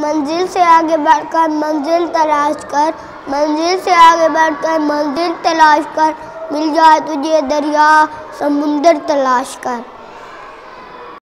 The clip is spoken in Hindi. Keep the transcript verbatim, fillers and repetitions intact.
मंजिल से आगे बढ़कर मंजिल तलाश कर, मंजिल से आगे बढ़कर मंजिल तलाश कर, मिल जाए तुझे दरिया समुंदर तलाश कर।